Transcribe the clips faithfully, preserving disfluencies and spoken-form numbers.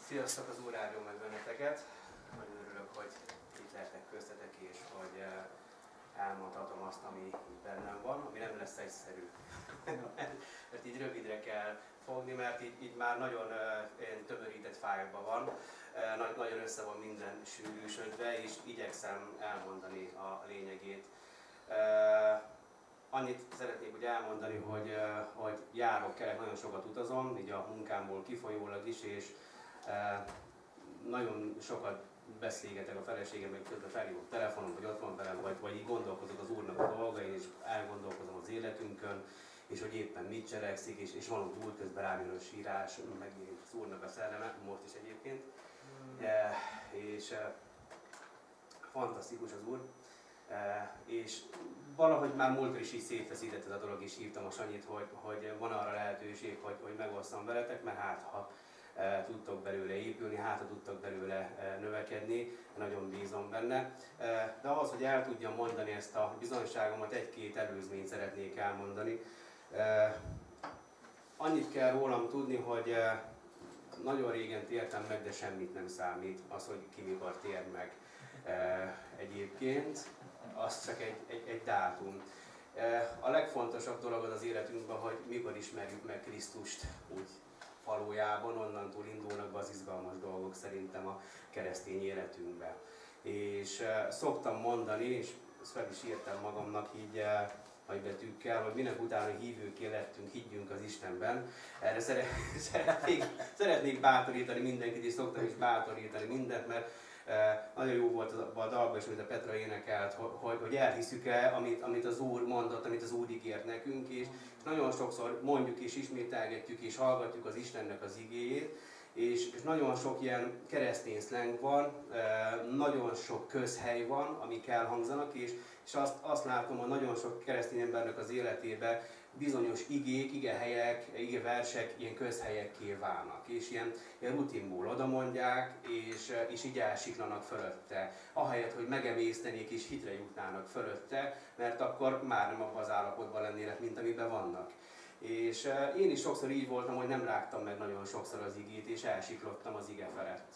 Sziasztok, az Úr áldjon meg benneteket. Nagyon örülök, hogy itt lehetek köztetek, és hogy elmondhatom azt, ami itt bennem van, ami nem lesz egyszerű. Mert így rövidre kell fogni, mert így, így már nagyon uh, tömörített fájlban van, uh, nagyon össze van minden sűrűsödve, és igyekszem elmondani a lényegét. Uh, annyit szeretnék úgy elmondani, hogy, uh, hogy járok, kelek, nagyon sokat utazom, így a munkámból kifolyólag is, és uh, nagyon sokat beszélgetek a feleségemmel, közben felhívok telefonon, vagy ott van velem, vagy, vagy így gondolkozok az Úrnak a dolgain, és elgondolkozom az életünkön, és hogy éppen mit cselekszik, és, és van ott úr közben rám jön a sírás, meg az Úrnak a szelleme, most is egyébként. Mm. E, és e, fantasztikus az Úr. E, és valahogy már múltkor is így szétfeszített ez a dolog, és hívtam a Sanyit, hogy, hogy van arra lehetőség, hogy, hogy megosztam veletek, mert hát ha e, tudtok belőle épülni, hát ha tudtok belőle e, növekedni, nagyon bízom benne. E, de ahhoz, hogy el tudjam mondani ezt a bizonyságomat, egy-két előzményt szeretnék elmondani. Uh, annyit kell rólam tudni, hogy uh, nagyon régen tértem meg, de semmit nem számít az, hogy ki mikor tér meg uh, egyébként, az csak egy, egy, egy dátum. Uh, a legfontosabb dolog az az életünkben, hogy mikor ismerjük meg Krisztust úgy valójában, onnantól indulnak be az izgalmas dolgok szerintem a keresztény életünkben. És uh, szoktam mondani, és ezt fel is írtam magamnak így, uh, nagybetűkkel, hogy minek utána hívőké lettünk, higgyünk az Istenben. Erre szeretnék, szeretnék bátorítani mindenkit, és szoktam is bátorítani mindent, mert e, nagyon jó volt a, a dalban is, amit a Petra énekelt, hogy, hogy elhiszük-e, amit, amit az Úr mondott, amit az Úr ígért nekünk, és nagyon sokszor mondjuk és ismételgetjük és hallgatjuk az Istennek az igéjét, és, és nagyon sok ilyen keresztény szleng van, e, nagyon sok közhely van, amik elhangzanak, és És azt, azt látom, hogy nagyon sok keresztény embernek az életében bizonyos igék, igehelyek, igeversek ilyen közhelyekké válnak. És ilyen, ilyen rutinból odamondják, és, és így elsiklanak fölötte. Ahelyett, hogy megemésztenék és hitre jutnának fölötte, mert akkor már nem abban az állapotban lennének, mint amiben vannak. És én is sokszor így voltam, hogy nem rágtam meg nagyon sokszor az igét, és elsiklottam az ige felett.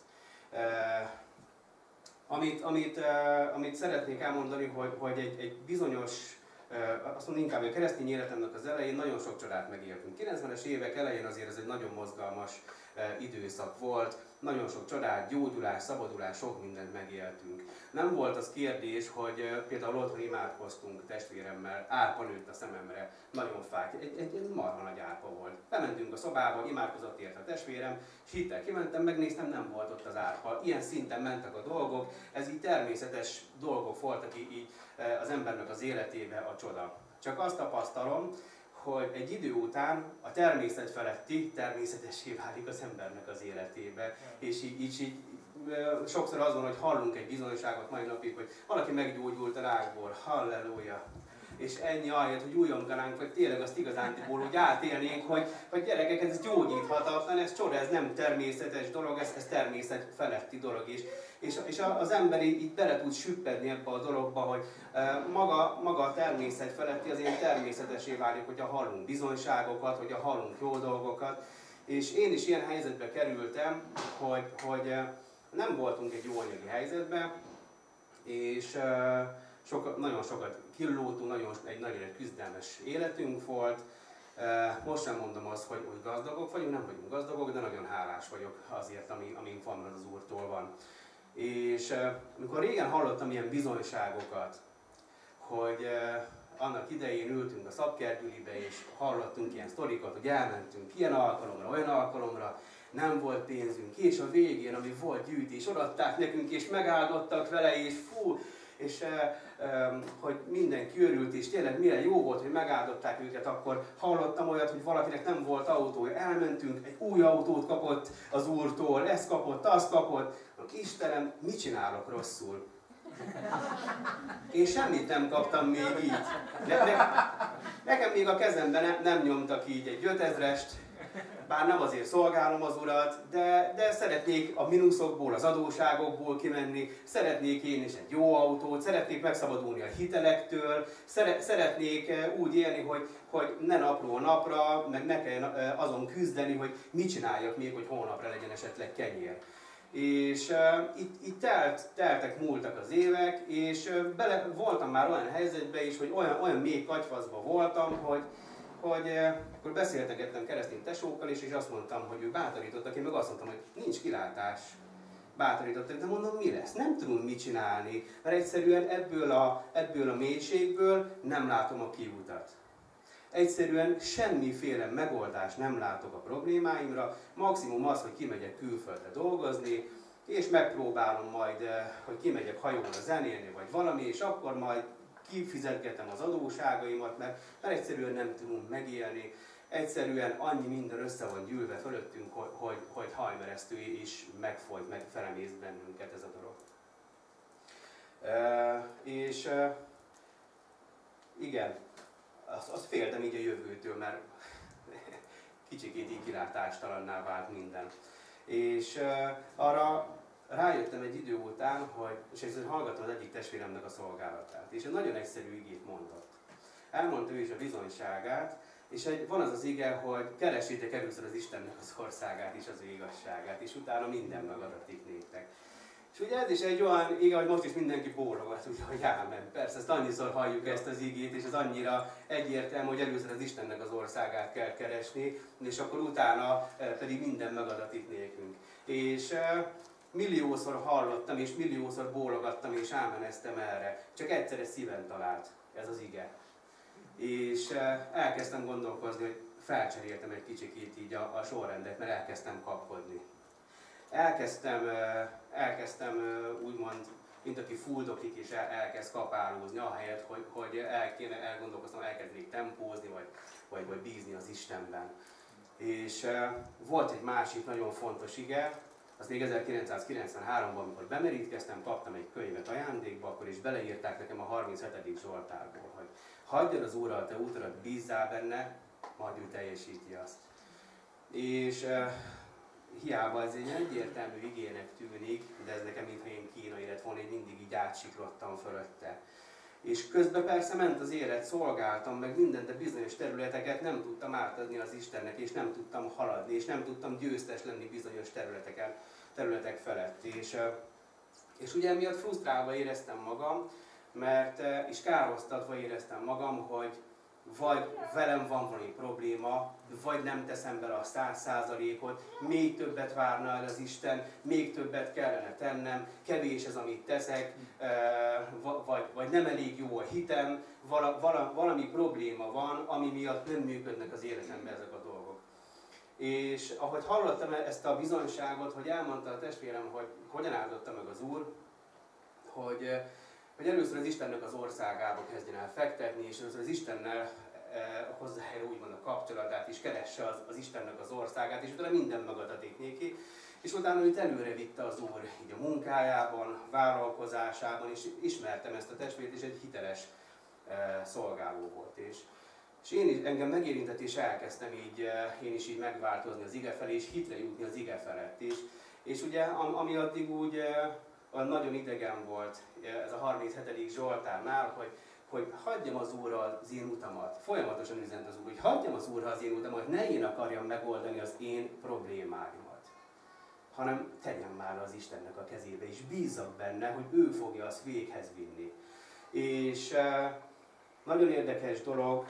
Amit, amit, uh, amit szeretnék elmondani, hogy, hogy egy, egy bizonyos, uh, azt mondom inkább, hogy a keresztény életemnek az elején nagyon sok csodát megéltünk. kilencvenes évek elején azért ez egy nagyon mozgalmas uh, időszak volt, nagyon sok csodát, gyógyulás, szabadulás, sok mindent megéltünk. Nem volt az kérdés, hogy uh, például otthon imádkoztunk testvéremmel, árpa nőtt a szememre, nagyon fájt, egy, egy, egy marha nagy árpa volt. Bementünk a szobába, imádkozott érte a testvérem, és hittel kimentem, megnéztem, nem volt ott az árpa. Ilyen szinten mentek a dolgok, ez így természetes dolgok voltak így, így az embernek az életébe a csoda. Csak azt tapasztalom, hogy egy idő után a természet feletti természetessé válik az embernek az életébe. És így, így, így sokszor az van, hogy hallunk egy bizonyságot mai napig, hogy valaki meggyógyult a rákból, halleluja. És ennyi ahelyett, hogy újonganánk, vagy tényleg azt igazándiból úgy átélnénk, hogy, hogy gyerekek, ez gyógyíthatatlan, ez csoda, ez nem természetes dolog, ez, ez természet feletti dolog is. És, és az ember így bele tud süppedni ebbe a dologba, hogy maga, maga a természet feletti az ilyen természetesé válik, hogyha hallunk bizonyságokat, hogyha hallunk jó dolgokat. És én is ilyen helyzetbe kerültem, hogy, hogy nem voltunk egy jó anyagi helyzetben, és soka, nagyon sokat kilótunk, nagyon, egy nagyon küzdelmes életünk volt. Most sem mondom azt, hogy, hogy gazdagok vagyunk, nem vagyunk gazdagok, de nagyon hálás vagyok azért, ami, amink van, az Úrtól van. És amikor régen hallottam ilyen bizonyságokat, hogy annak idején ültünk a szabkertgyülibe, és hallottunk ilyen sztorikat, hogy elmentünk ilyen alkalomra, olyan alkalomra, nem volt pénzünk, és a végén, ami volt gyűjtés, odaadták nekünk, és megáldottak vele, és fú, és e, e, hogy mindenki örült, és tényleg mire jó volt, hogy megáldották őket, akkor hallottam olyat, hogy valakinek nem volt autója, elmentünk, egy új autót kapott az Úrtól, ezt kapott, azt kapott, Istenem, mit csinálok rosszul? Én semmit nem kaptam még így. Ne, ne, nekem még a kezemben nem, nem nyomtak így egy ötezrest, bár nem azért szolgálom az Urat, de, de szeretnék a mínuszokból, az adósságokból kimenni, szeretnék én is egy jó autót, szeretnék megszabadulni a hitelektől, szeretnék úgy élni, hogy, hogy ne napról napra, meg ne kelljen azon küzdeni, hogy mit csináljak még, hogy holnapra legyen esetleg kenyér. És uh, itt, itt telt, teltek, múltak az évek, és uh, bele, voltam már olyan helyzetben is, hogy olyan, olyan mély katyfaszban voltam, hogy, hogy uh, akkor beszéltegettem keresztény tesókkal is, és azt mondtam, hogy ők bátorítottak, én meg azt mondtam, hogy nincs kilátás. Bátorítottak, de mondom, mi lesz? Nem tudunk mit csinálni, mert egyszerűen ebből a, ebből a mélységből nem látom a kiutat. Egyszerűen semmiféle megoldást nem látok a problémáimra, maximum az, hogy kimegyek külföldre dolgozni, és megpróbálom majd, hogy kimegyek hajóra zenélni, vagy valami, és akkor majd kifizetgetem az adósságaimat, mert, mert egyszerűen nem tudunk megélni, egyszerűen annyi minden össze van gyűlve fölöttünk, hogy, hogy, hogy hajmeresztő is megfolyt, meg felemészt bennünket ez a dolog. E, és e, igen, azt, azt féltem így a jövőtől, mert kicsikét így kilátástalanná vált minden. És uh, arra rájöttem egy idő után, hogy, és ezért hallgattam az egyik testvéremnek a szolgálatát, és egy nagyon egyszerű igét mondott. Elmondta ő is a bizonyságát, és egy, van az az ige, hogy keressétek először az Istennek az országát és az ő igazságát, és utána minden megadatik néktek. És ugye ez is egy olyan ige, hogy most is mindenki bólogat, ugye, hogy ámen. Persze, ezt annyiszor halljuk ezt az igét, és ez annyira egyértelmű, hogy először az Istennek az országát kell keresni, és akkor utána pedig minden megadatik nékünk. És milliószor hallottam, és milliószor bólogattam, és ámeneztem erre. Csak egyszerre szíven talált ez az ige. És elkezdtem gondolkozni, hogy felcseréltem egy kicsikét így a, a sorrendet, mert elkezdtem kapkodni. Elkezdtem, elkezdtem úgymond, mint aki fuldoklik és el, elkezd kapálózni, ahelyett, hogy, hogy el kéne, elgondolkoztam, elkezdenék tempózni, vagy, vagy, vagy bízni az Istenben. És volt egy másik nagyon fontos ige, az még ezerkilencszázkilencvenháromban, amikor bemerítkeztem, kaptam egy könyvet ajándékba, akkor is beleírták nekem a harminchetedik Zsoltárból, hogy hagyjad az Úrral te útodat, bízzál benne, majd ő teljesíti azt. És hiába ez egy egyértelmű igének tűnik, de ez nekem mintha én kínai lett volna, én mindig így átsiklottam fölötte. És közben persze ment az élet, szolgáltam meg mindent, de bizonyos területeket nem tudtam átadni az Istennek, és nem tudtam haladni, és nem tudtam győztes lenni bizonyos területeken, területek felett. És, és ugye emiatt frusztrálva éreztem magam, mert, és károsztatva éreztem magam, hogy vagy velem van valami probléma, vagy nem teszem bele a száz százalékot, még többet várna el az Isten, még többet kellene tennem, kevés ez, amit teszek, vagy, vagy nem elég jó a hitem, vala, vala, valami probléma van, ami miatt nem működnek az életemben ezek a dolgok. És ahogy hallottam ezt a bizonyságot, hogy elmondta a testvérem, hogy hogyan áldotta meg az Úr, hogy hogy először az Istennek az országába kezdjen el fektetni, és először az Istennel eh, hozzájárul úgymond a kapcsolatát, és keresse az, az Istennek az országát, és utána minden megadatik néki. És utána őt előre vitte az Úr így a munkájában, vállalkozásában, és ismertem ezt a testvért, és egy hiteles eh, szolgáló volt. És, és én is, engem megérintett, és elkezdtem így, eh, én is így megváltozni az ige felé, és hitre jutni az ige felett is. És ugye, ami addig úgy eh, nagyon idegen volt ez a harminchetedik Zsoltárnál, hogy, hogy hagyjam az Úrral az én utamat. Folyamatosan üzent az Úr, hogy hagyjam az Úrral az én utamat, ne én akarjam megoldani az én problémáimat, hanem tegyem már az Istennek a kezébe, és bízzak benne, hogy ő fogja azt véghez vinni. És e, nagyon érdekes dolog,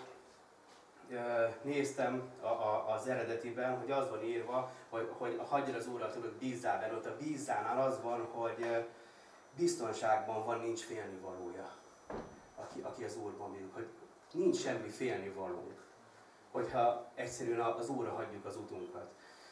e, néztem a, a, az eredetiben, hogy az van írva, hogy, hogy hagyjad az Úrral, tudod, bízzál benne. Ott a bízzánál az van, hogy biztonságban van, nincs félnivalója, aki, aki az Úrban bízik, hogy nincs semmi félnivalónk, hogyha egyszerűen az Úrra hagyjuk az utunkat.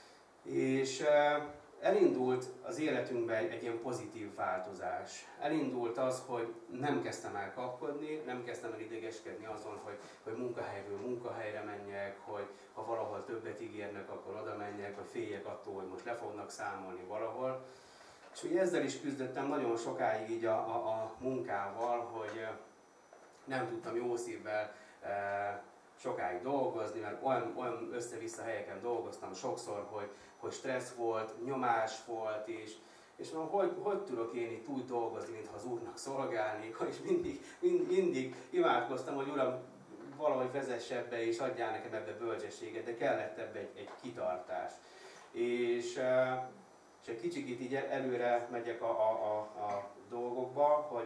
És elindult az életünkben egy, egy ilyen pozitív változás. Elindult az, hogy nem kezdtem el kapkodni, nem kezdtem el idegeskedni azon, hogy, hogy munkahelyről munkahelyre menjek, hogy ha valahol többet ígérnek, akkor oda menjek, vagy féljek attól, hogy most le fognak számolni valahol. És ugye ezzel is küzdöttem nagyon sokáig így a, a, a munkával, hogy nem tudtam jó szívvel e, sokáig dolgozni, mert olyan, olyan össze-vissza helyeken dolgoztam sokszor, hogy, hogy stressz volt, nyomás volt, és, és mondom, hogy, hogy tudok én itt úgy dolgozni, mintha az Úrnak szolgálnék, és mindig, mind, mindig imádkoztam, hogy Uram, valahogy vezesse be és adjál nekem ebbe bölcsességet, de kellett ebbe egy, egy kitartás. És, és egy kicsit így előre megyek a, a, a, a dolgokba, hogy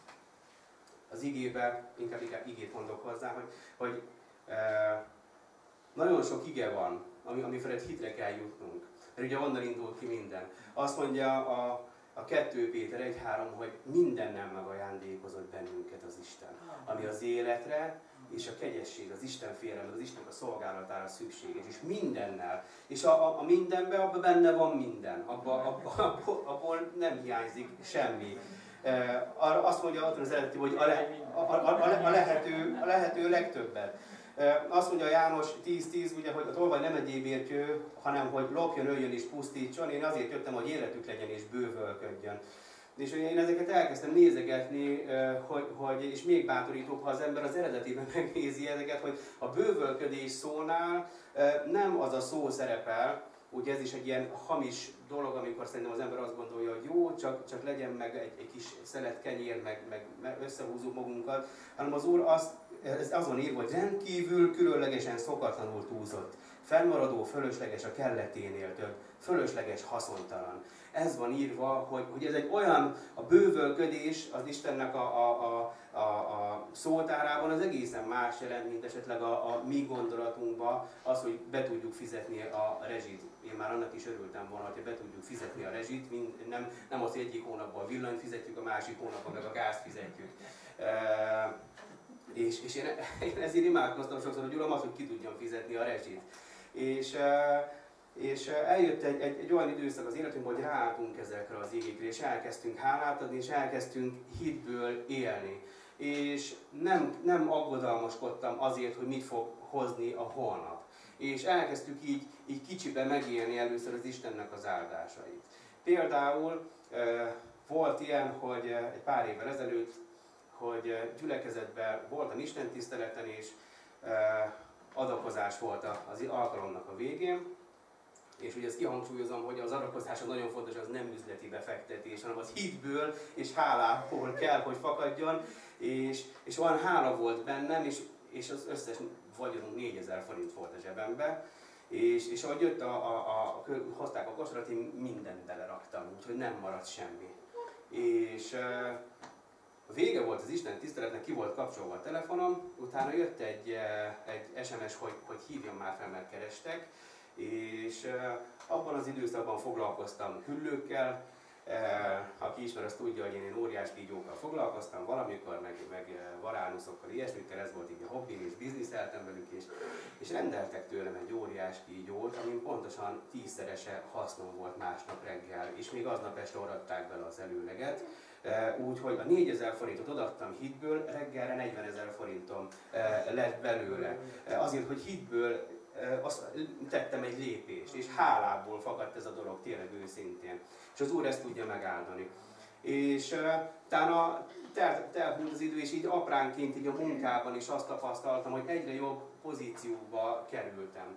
az igébe, inkább, inkább igét mondok hozzá, hogy, hogy e, nagyon sok ige van, ami, ami felett hitre kell jutnunk. Mert ugye onnan indul ki minden. Azt mondja a, a kettő Péter egy három, hogy mindennel megajándékozott bennünket az Isten, ami az életre és a kegyesség, az Isten félelem, az Isten a szolgálatára szükséges, és mindennel. És a, a, a mindenben, abban benne van minden, abban abba, abba, abból nem hiányzik semmi. E, azt mondja ott az eredeti, hogy a, le, a, a, a, a, lehető, a lehető legtöbbet. E, azt mondja János tíz tíz, ugye, hogy a tolvaj nem egy évértyő, hanem hogy lopjon, öljön és pusztítson. Én azért jöttem, hogy életük legyen és bővölködjön. És én ezeket elkezdtem nézegetni, hogy, hogy, és még bátorítóbb, ha az ember az eredetében megnézi ezeket, hogy a bővölködés szónál nem az a szó szerepel, ugye ez is egy ilyen hamis dolog, amikor szerintem az ember azt gondolja, hogy jó, csak, csak legyen meg egy, egy kis szelet kenyér, meg, meg, meg összehúzzuk magunkat, hanem az Úr azt, ez azon írva, hogy rendkívül különlegesen szokatlanul túlzott, fennmaradó, fölösleges a kelleténél több, fölösleges, haszontalan. Ez van írva, hogy, hogy ez egy olyan, a bővölködés az Istennek a, a, a, a, a szótárában az egészen más jelent, mint esetleg a, a mi gondolatunkban az, hogy be tudjuk fizetni a rezsit. Én már annak is örültem volna, hogy be tudjuk fizetni a rezsit, mind, nem, nem az egyik hónapban a villanyt fizetjük, a másik hónapban meg a gázt fizetjük. E, és, és én, én ezért imádkoztam sokszor, hogy Uram, az, hogy ki tudjam fizetni a rezsit. És, és eljött egy, egy, egy olyan időszak az életünkben, hogy ráálltunk ezekre az igékre, és elkezdtünk hálát adni, és elkezdtünk hitből élni. És nem, nem aggodalmaskodtam azért, hogy mit fog hozni a holnap. És elkezdtük így, így kicsiben megélni először az Istennek az áldásait. Például volt ilyen, hogy egy pár évvel ezelőtt, hogy gyülekezetben voltam istentiszteleten, és adakozás volt az alkalomnak a végén, és ugye ezt kihangsúlyozom, hogy az adakozás nagyon fontos, az nem üzleti befektetés, hanem az hitből és hálából kell, hogy fakadjon, és, és olyan hála volt bennem, és, és az összes vagyonunk négyezer forint volt a zsebembe, és, és ahogy jött a, a, a, hozták a kosarat, én mindent beleraktam, úgyhogy nem maradt semmi. És a vége volt az Isten tiszteletnek, ki volt kapcsolva a telefonom, utána jött egy, egy es em es, hogy, hogy hívjam már fel, mert kerestek, és abban az időszakban foglalkoztam hüllőkkel, aki ismer, azt tudja, hogy én, én óriás kígyókkal foglalkoztam valamikor, meg, meg varánuszokkal, ilyesmikkel, ez volt így a hobbim, és bizniszeltem velük, és, és rendeltek tőlem egy óriás kígyót, amin pontosan tízszerese hasznom volt másnap reggel, és még aznap este oradták bele az előleget. Úgyhogy a négyezer forintot odaadtam hitből, reggelre negyvenezer forintom lett belőle. Azért, hogy hitből azt tettem egy lépést, és hálából fakadt ez a dolog tényleg őszintén. És az Úr ezt tudja megáldani. És utána telt, telt az idő, és így apránként így a munkában is azt tapasztaltam, hogy egyre jobb pozícióba kerültem.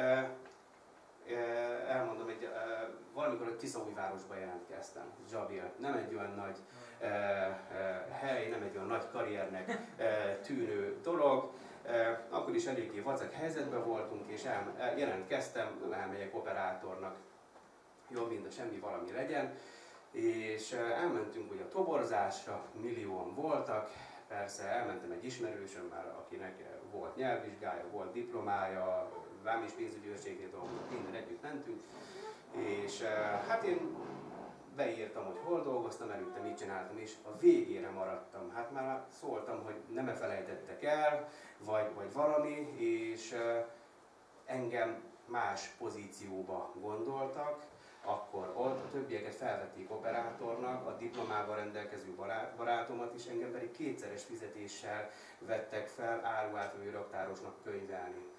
Elmondom, hogy valamikor a Tiszaújvárosba jelentkeztem, Zsabil. Nem egy olyan nagy hely, nem egy olyan nagy karriernek tűnő dolog. Akkor is eléggé vacak helyzetben voltunk, és el, jelentkeztem, elmegyek operátornak, jobb, mint a semmi valami legyen. És elmentünk ugye a toborzásra, millióan voltak, persze elmentem egy ismerősöm már, akinek volt nyelvvizsgája, volt diplomája, vám és pénzügyi őrségnél dolgozott, minden együtt mentünk, és hát én beírtam, hogy hol dolgoztam, előtte mit csináltam, és a végére maradtam. Hát már szóltam, hogy nem -e felejtettek el, vagy, vagy valami, és engem más pozícióba gondoltak, akkor ott a többieket felvették operátornak, a diplomával rendelkező barátomat is, engem pedig kétszeres fizetéssel vettek fel áruátvevő raktárosnak könyvelni.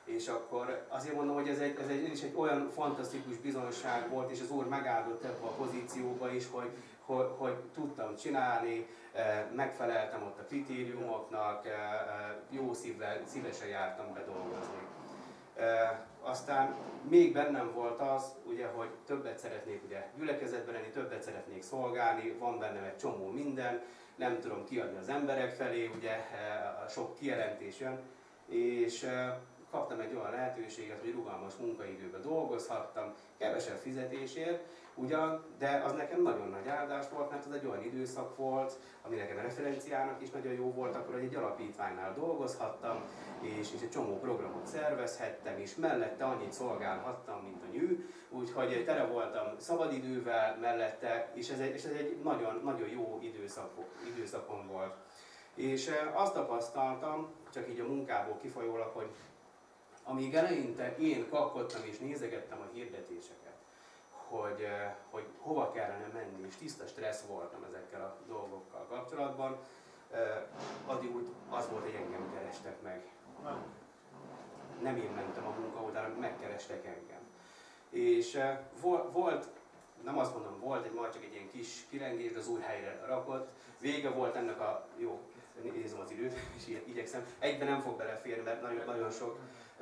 És akkor azért mondom, hogy ez, egy, ez egy, is egy olyan fantasztikus bizonyság volt, és az Úr megáldott ebbe a pozícióba is, hogy, hogy, hogy tudtam csinálni, megfeleltem ott a kritériumoknak, jó szívvel, szívesen jártam be dolgozni. Aztán még bennem volt az, ugye, hogy többet szeretnék ugye, gyülekezetben lenni, többet szeretnék szolgálni, van bennem egy csomó minden, nem tudom kiadni az emberek felé, ugye sok kijelentés jön, és kaptam egy olyan lehetőséget, hogy rugalmas munkaidőben dolgozhattam, kevesebb fizetésért, ugyan, de az nekem nagyon nagy áldás volt, mert az egy olyan időszak volt, ami nekem referenciának is nagyon jó volt, akkor egy alapítványnál dolgozhattam, és, és egy csomó programot szervezhettem, és mellette annyit szolgálhattam, mint a nyű, úgyhogy tele voltam szabadidővel mellette, és ez egy, és ez egy nagyon, nagyon jó időszak, időszakom volt. És azt tapasztaltam, csak így a munkából kifolyólag, hogy amíg eleinte én kapkodtam és nézegettem a hirdetéseket, hogy, hogy hova kellene menni, és tiszta stressz voltam ezekkel a dolgokkal kapcsolatban, addig úgy az volt, hogy engem kerestek meg. Nem én mentem a munka után, megkerestek engem. És volt, nem azt mondom volt, egy majd csak egy ilyen kis kilengés, az Úr helyre rakott. Vége volt ennek a, jó, nézem az időt, és igyekszem, egyben nem fog beleférni, mert nagyon, nagyon sok.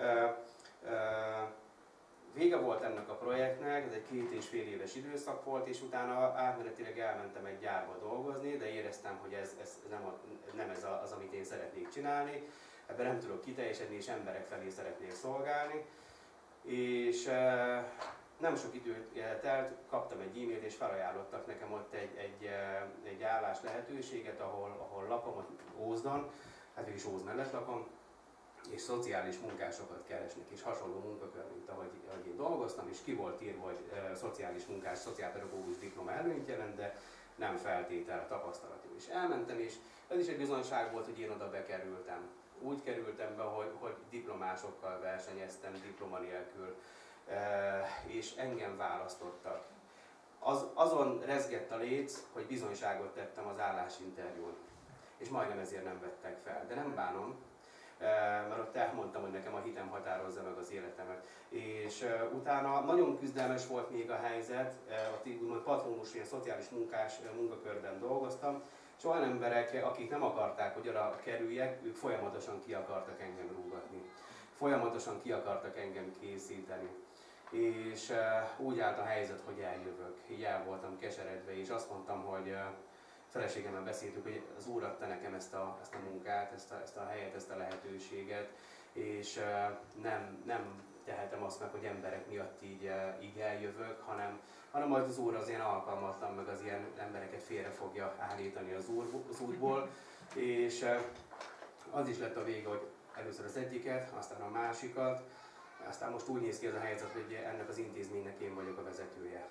Vége volt ennek a projektnek, ez egy két és fél éves időszak volt, és utána átmenetileg elmentem egy gyárba dolgozni, de éreztem, hogy ez, ez nem, a, nem ez az, amit én szeretnék csinálni. Ebben nem tudok kiteljesedni, és emberek felé szeretnék szolgálni. És e, nem sok időt telt, kaptam egy e-mailt, és felajánlottak nekem ott egy, egy, egy állás lehetőséget, ahol, ahol lakom, ott Ózdon, hát is Ózd mellett lakom, és szociális munkásokat keresnek, és hasonló munkakör, mint ahogy, ahogy én dolgoztam, és ki volt írva, hogy e, szociális munkás, szociálpedagógus diploma előnyt jelent, de nem feltétel a tapasztalat. És elmentem, és ez is egy bizonyság volt, hogy én oda bekerültem. Úgy kerültem be, hogy, hogy diplomásokkal versenyeztem, diploma nélkül, e, és engem választottak. Az, azon rezgett a léc, hogy bizonyságot tettem az állásinterjún, és majdnem ezért nem vettek fel, de nem bánom, mert ott elmondtam, hogy nekem a hitem határozza meg az életemet. És uh, utána nagyon küzdelmes volt még a helyzet, uh, ott úgymond patronus, ilyen szociális munkás uh, munkakörben dolgoztam, és olyan emberek, akik nem akarták, hogy arra kerüljek, ők folyamatosan ki akartak engem rúgatni. Folyamatosan ki akartak engem készíteni. És uh, úgy állt a helyzet, hogy eljövök. Így el voltam keseredve, és azt mondtam, hogy uh, feleségemmel beszéltük, hogy az Úr adta nekem ezt a, ezt a munkát, ezt a, ezt a helyet, ezt a lehetőséget, és uh, nem, nem tehetem azt meg, hogy emberek miatt így, uh, így eljövök, hanem, hanem majd az Úr az ilyen alkalmatlan, meg az ilyen embereket félre fogja állítani az, úr, az útból, és uh, az is lett a vége, hogy először az egyiket, aztán a másikat, aztán most úgy néz ki ez a helyzet, hogy ennek az intézménynek én vagyok a vezetője.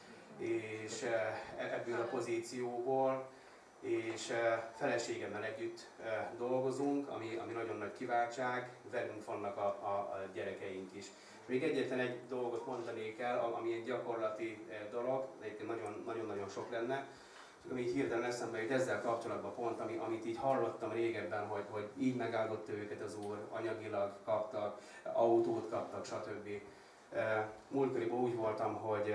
És ebből a pozícióból, és feleségemmel együtt dolgozunk, ami, ami nagyon nagy kiváltság, velünk vannak a, a, a gyerekeink is. Még egyetlen egy dolgot mondanék el, ami egy gyakorlati dolog, egyébként nagyon-nagyon sok lenne, csak ami így hirtelen eszembe jut ezzel kapcsolatban pont, ami, amit így hallottam régebben, hogy, hogy így megáldotta őket az Úr, anyagilag kaptak, autót kaptak, stb. Múltkoriban úgy voltam, hogy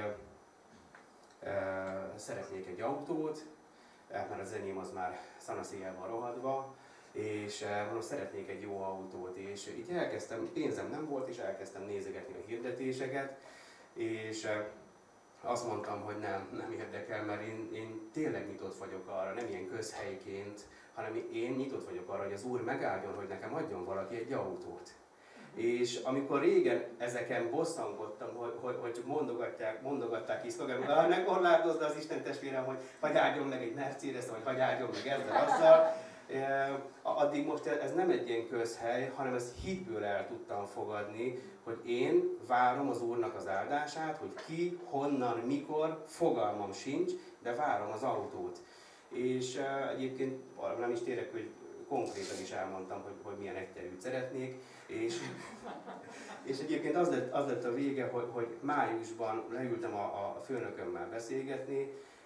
szeretnék egy autót, mert az enyém az már szanaszéjjel van rohadva, és mondom, szeretnék egy jó autót, és így elkezdtem, pénzem nem volt, és elkezdtem nézegetni a hirdetéseket, és azt mondtam, hogy nem, nem érdekel, mert én, én tényleg nyitott vagyok arra, nem ilyen közhelyként, hanem én nyitott vagyok arra, hogy az Úr megáldjon, hogy nekem adjon valaki egy autót. És amikor régen ezeken bosszankodtam, hogy, hogy, hogy csak mondogatják, mondogatták ki szlogenben, hogy ne korlátozd az Isten testvérem, hogy hagyj áldjon meg egy Mercedes, vagy hagyj áldjon meg ezzel, azzal. Addig most ez nem egy ilyen közhely, hanem ezt hitből el tudtam fogadni, hogy én várom az Úrnak az áldását, hogy ki, honnan, mikor, fogalmam sincs, de várom az autót. És egyébként arra nem is térek, hogy konkrétan is elmondtam, hogy, hogy milyen egyterűt szeretnék, és, és egyébként az lett, az lett a vége, hogy, hogy májusban leültem a, a főnökömmel beszélgetni,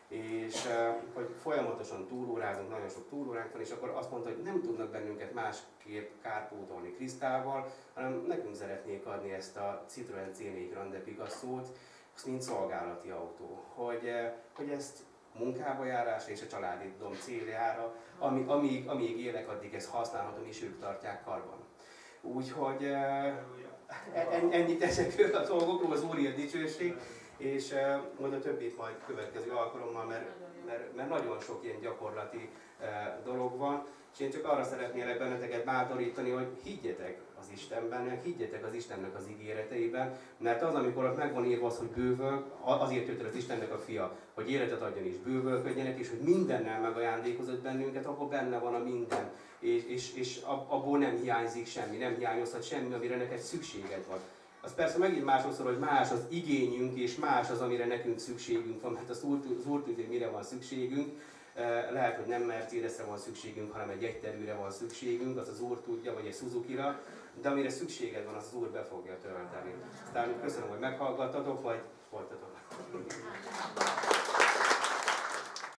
És hogy folyamatosan túlórázunk, nagyon sok túlóránk van, és akkor azt mondta, hogy nem tudnak bennünket másképp kárpótolni Krisztával, hanem nekünk szeretnék adni ezt a Citroën cé négy Grande Picasso-t, azt mint szolgálati autó, hogy, hogy ezt munkába járásra és a családi dom céljára, ami, amíg, amíg élek, addig ezt használhatom, és ők tartják karban. Úgyhogy en, ennyit ezekről a dolgokról, az Úri a dicsőség, és majd a többit majd következő alkalommal, mert, mert, mert nagyon sok ilyen gyakorlati dolog van, és én csak arra szeretnélek benneteket bátorítani, hogy higgyetek az Istenben, higgyetek az Istennek az ígéreteiben, mert az, amikor ott meg van írva az, hogy bővöl, azért jött el az Istennek a fia, hogy életet adjon és bővölködjenek, és hogy mindennel megajándékozott bennünket, akkor benne van a minden, és, és, és abból nem hiányzik semmi, nem hiányozhat semmi, amire neked szükséged van. Az persze megint másodszor, hogy más az igényünk, és más az, amire nekünk szükségünk van, mert az Úr tudja, hogy mire van szükségünk. Lehet, hogy nem Mercedesre van szükségünk, hanem egy egyterűre van szükségünk, az az Úr tudja, vagy egy Suzuki-ra, de amire szükséged van, az az Úr be fogja tölteni. Aztán köszönöm, hogy meghallgattatok, vagy folytatok.